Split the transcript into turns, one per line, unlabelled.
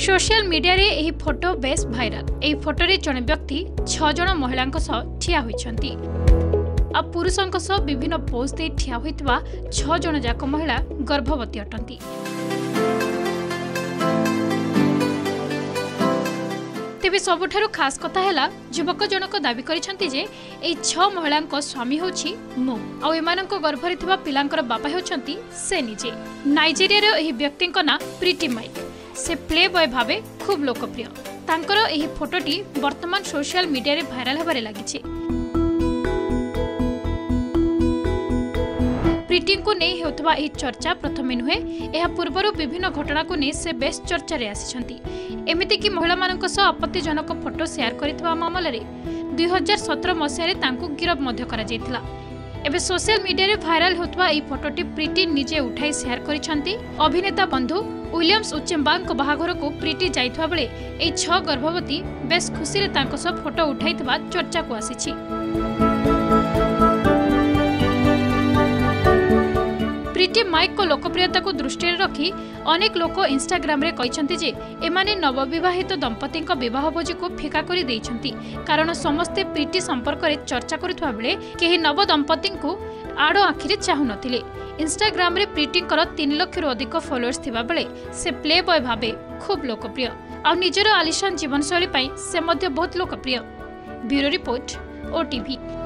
Social media रे एही photo बेस भाइराल। एही फोटो रे जने व्यक्ति 6 जन महिलांक सह ठिया होइछंती। आ पुरुषंक सह विभिन्न पोज दे ठिया होइतबा 6 जन जाक महिला गर्भवती अटंती। तेबे सबुठारु खास कथा हैला युवक जनक दाबी करिसंती जे एही 6 महिलांक स्वामी होछि मु आ एमानंक गर्भरे थिबा पिलांकर बापा होछंती से निजे। नाइजेरिया रे एही व्यक्तिंक ना प्रीटी माइक। से प्ले बॉय भावे खूब लोकप्रिय। तांकर एही फोटोटी वर्तमान सोशल मीडिया रे भाइराल होबारे लागिछि। प्रीटी को नहीं हेउतबा एही चर्चा प्रथमे नुहे, एहा पूर्वरु विभिन्न घटना को नहीं से बेस चर्चा रे आसिछंती। एमिति कि महिला मानक सह आपत्तिजनक फोटो शेयर करितबा मामला रे 2017 मसिया रे तांकु गिरफ मध्य करा जायतिला। एबे सोशल मीडिया रे भाइराल होतबा एही फोटोटी प्रीटी निजे उठाई शेयर करिसंती। अभिनेता बंधु विलियम्स उचेम्बांग को बाहाघर को प्रीटी जाइथवा बेले एही 6 गर्भवती बेस खुशी रे तांको सब फोटो उठाइतबा चर्चा को आसीछि। प्रीटी माइक को लोकप्रियता को दृष्टि रखी अनेक लोक इंस्टाग्राम रे कहिसंती जे एमाने नवविवाहित दंपति विवाह भोजी को फिका करि दैछंती, कारण समस्ते प्रीटी संपर्क रे चर्चा करुथवा बेले केही नव दंपति को आड़ आखिरे चाहु नथिले। इंस्टाग्राम रे प्रीटी 3 लाख रु अधिक फॉलोअर्स थिबा बेले से प्ले बॉय भाबे खूब लोकप्रिय आ निजर आलिशान जीवनशैली पई से मध्य बहुत लोकप्रिय। Bureau report, OTV।